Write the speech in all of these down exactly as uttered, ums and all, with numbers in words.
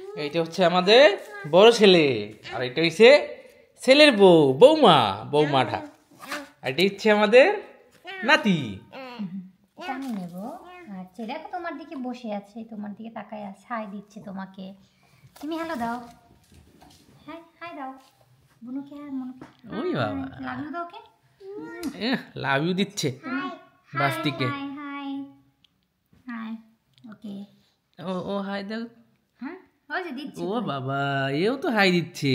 এইটা হচ্ছে আমাদের বড় ছেলে, আর এটা হচ্ছে ছেলের বউ, বৌমা, বৌমাঠা। আর এটা হচ্ছে আমাদের নাতি। আমি নেব। আচ্ছা, দেখো তোমার দিকে বসে আছে, তোমার দিকে তাকায় আছে, হাই দিচ্ছে তোমাকে। তুমি হ্যালো দাও, হাই হাই দাও বুনুকে। হ্যাঁ মনুকে ওই বাবা, লাভ ইউ দাও। ওকে, লাভ ইউ দিচ্ছে বাস্তিকে। Hi hi hi. ওকে, ও ও হাই দাও। হ্যাঁ ওই যে দিচ্ছে। ও বাবা, এও তো হাই দিচ্ছে।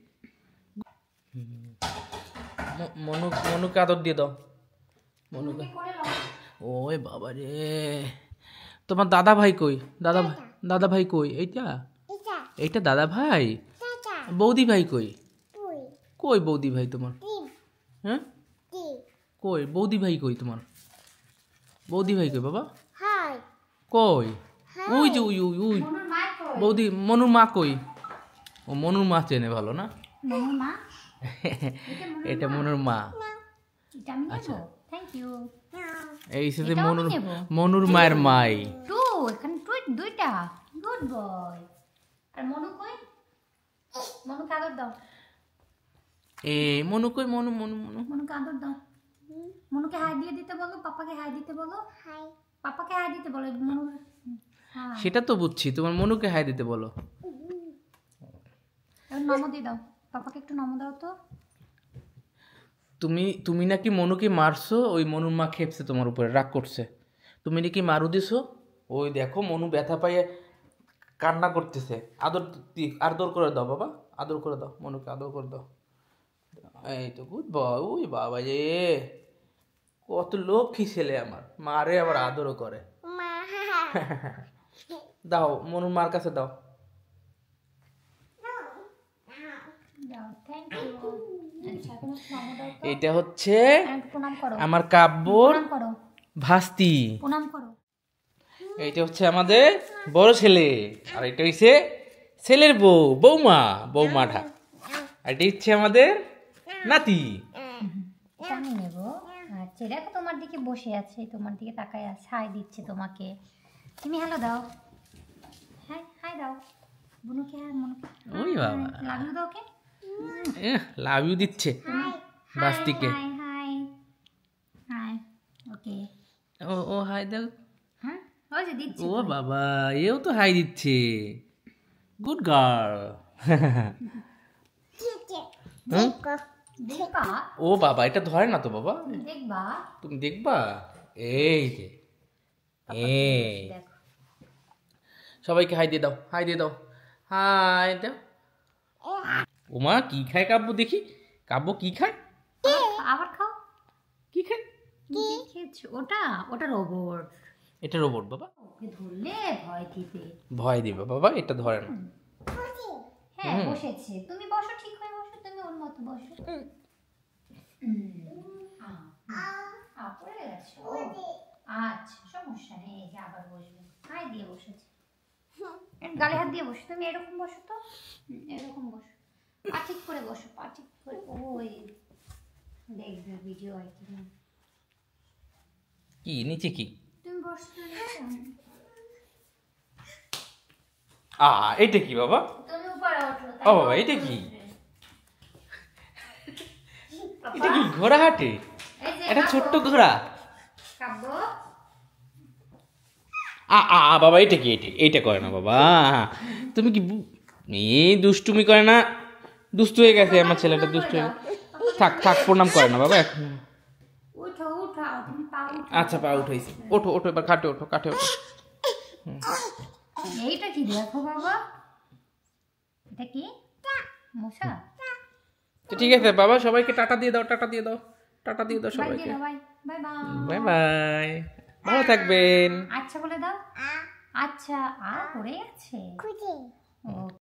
মনু মনুকে আদর দিয়ে দাও, মনুকে। ওই বাবা রে, তোমার দাদা ভাই কই? দাদা ভাই, দাদা ভাই কই? এইটা এইটা দাদা ভাই। বৌদি ভাই কই? কই বৌদি ভাই তোমার? হ্যাঁ কই বৌদি ভাই কই তোমার? বৌদি ভাই কই বাবা? কই? উই যে উই উই উই বৌদি। মনুর মা কই? ও মনুর মা চেনে ভালো না? মনুর মা, এটা মনুর মা। আচ্ছা থ্যাংক ইউ। এই সাথে মনুর মনুর মায়ের মাই। টু, এখানে টু দুইটা। Good boy. আর মনু কই? মনুকে আদর দাও। এ মনু কই? মনু মনু মনু মনুকে আদর দাও। মনুকে হাই দিয়ে দিতে বলো, পাপাকে হাই দিতে বলো। হাই, পাপাকে হাই দিতে বলো। মনু, হ্যাঁ সেটা তো বুঝছি, তোমার মনুকে হাই দিতে বলো। এবার নমো দিয়ে দাও, পাপাকে একটু নমো দাও তো। তুমি তুমি নাকি মনুকে মারছো, ওই মনুর মা খেপছে তোমার উপরে, রাগ করছে। তুমি নাকি মারু দিছো। ওই দেখো মনু ব্যথা পাইয়ে কান্না করতেছে। আদর আদর করে দাও বাবা, আদর করে দাও, মনুকে আদর করে দাও। এই তো গুড বয়। ওই বাবা রে, কত লক্ষ্মী ছেলে আমার, মারে আবার আদরও করে। দাও মনুর মার কাছে দাও। এটা হচ্ছে আমার কাব্যর ভাস্তি। এইটা হচ্ছে আমাদের বড় ছেলে, আর এটা হচ্ছে ছেলের বউ, বৌমা, বৌমাঠা। আর এটা হচ্ছে আমাদের নাতি। আমি নেব। আচ্ছা, দেখো তোমার দিকে বসে আছে, তোমার দিকে তাকায় আছে, হাই দিচ্ছে তোমাকে। তুমি হ্যালো দাও, হাই হাই দাও বুনুকে। হ্যাঁ মনুকে, ওই বাবা, লাভ ইউ দাও। ওকে, লাভ ইউ দিচ্ছে বাস্তিকে। Hi hi hi. ওকে, ও ও হাই দাও। হ্যাঁ ওই যে দিচ্ছে। ও বাবা, এও তো হাই দিচ্ছে। Good girl. দেখবা? ও বাবা, এটা ধরে না তো বাবা। দেখবা? তুমি দেখবা? এই যে, এই সবাইকে হাই দিয়ে দাও, হাই দিয়ে দাও, হাই দাও। ওমা কি খায় কাব্য দেখি? কাব্য কি খায়? আবার খাও। কি খায়? কি খেয়েছো? ওটা ওটা রোবট। এটা রোবট বাবা। ওকে ধরলে ভয় দিবে। ভয় দিবে বাবা, এটা ধরে না। হ্যাঁ বসেছে, তুমি বসো, ঠিক হয়ে বসো, তুমি ওর মতো বসো। আচ্ছা সমস্যা নেই, এই যে আবার বসবে। হাই দিয়ে বসেছে, গালে হাত দিয়ে বসো। তুমি এরকম বসো তো, এরকম বসো, পা ঠিক করে বসো, পা ঠিক করে। ওই দেখবে ভিডিও আর কি। কি নিচে কি? তুমি বসছো আ এটা কি বাবা? তুমি উপরে ওঠো। ও বাবা, এটা কি? এটা কি ঘোড়া হাটে? এটা ছোট্ট ঘোড়া। কাব্য, আ আ বাবা, এটা কি? এটা এইটা করে না বাবা। তুমি কি এই দুষ্টুমি করে না? দুষ্টু হয়ে গেছে আমার ছেলেটা, দুষ্টু হয়ে। থাক থাক, প্রণাম করে না বাবা এখন। উঠো উঠাও, তুমি পা উঠাও। আচ্ছা পা উঠাইছি, ওঠো ওঠো, এবার খাটে ওঠো, কাঠে ওঠো। এইটা কি দেখো বাবা? এটা কি মশা? তো ঠিক আছে বাবা, সবাইকে টাটা দিয়ে দাও, টাটা দিয়ে দাও, টাটা দিয়ে দাও সবাইকে। বাই বাই বাই বাই, ভালো থাকবেন। আচ্ছা বলে দাও। আচ্ছা, আর পড়ে আছে।